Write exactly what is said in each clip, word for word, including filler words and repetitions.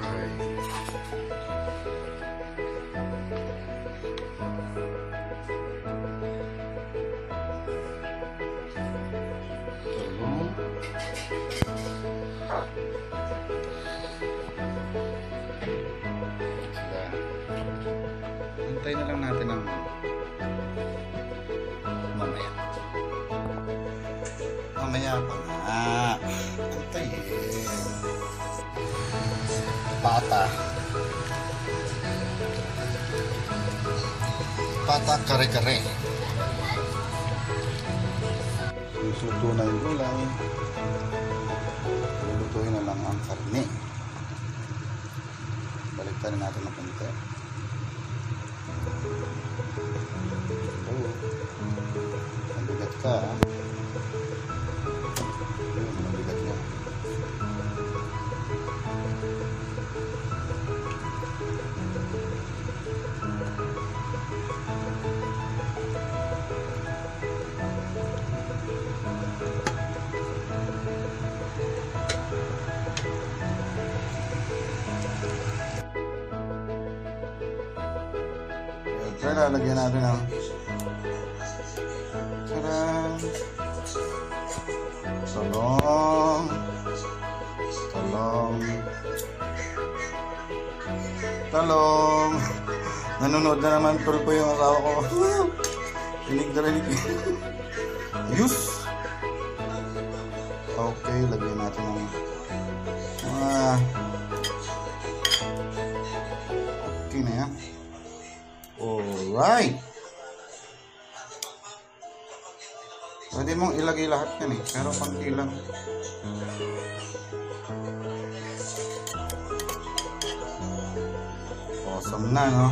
Antay na lang natin ang mamaya. Mamaya pa nga. Antayin. Pata. Pata kare-kare. Susuto na yung gulay. Lulutuin na lang ang karne. Baliktarin natin ng konti. Oh, mabigat ka, ha? Ayun, mabigat niya. Kaya lalagyan natin ng tarang talong talong talong nanonood na naman tulpo yung asawa ko. Rinig na rinig. Ayos. Okay, lagyan natin ng mga okay na yan. Alright. Pwede mong ilagay lahat yan eh, pero konti lang. Awesome na, no?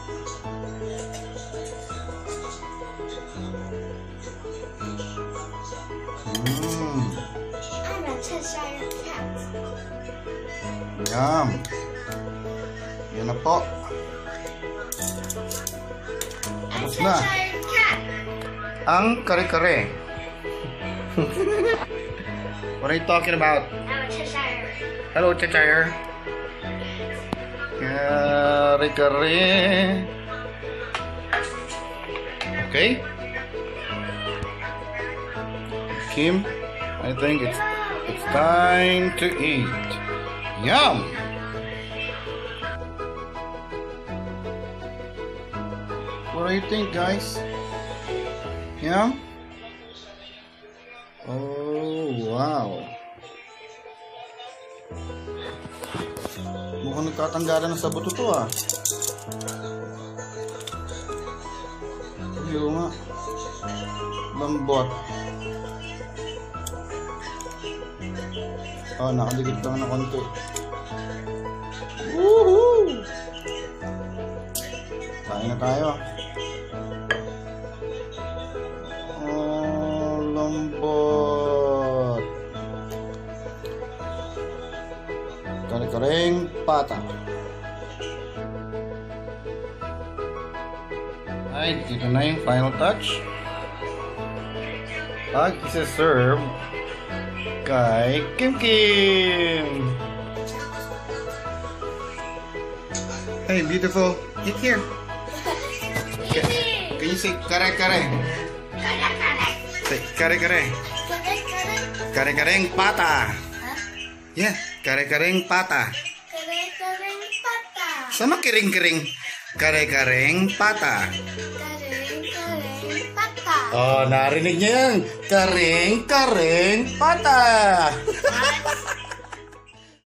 Mmm. I'm a Cheshire cat. Yum. Yan na po. Tapos na ang kare-kare. What are you talking about? I'm a Cheshire. Hello, Cheshire. Kare-kare. Okay. Kim, I think it's it's time to eat. Yum. What do you think, guys? Yeah? Oh, wow. Mukhang nagtatanggalan na sa buto to, ah. Ayaw nga. Lambot. Oh, nakadikit lang na konti. Woohoo! Kain na tayo. Lambot. Kare-kareng pata. Ay, dito na yung final touch. Pag isa-serve kay Kim Kim. Hey, beautiful. Get here. Can you say kare-kare? Say kare-kare. Kare-kareng pata. Yeah, kare-kareng pata. Kare-kareng pata. Sama kering-kering. Kare-kareng pata. Kare-kareng pata. Oh, narinig niyo yan. Kareng-kareng pata. What?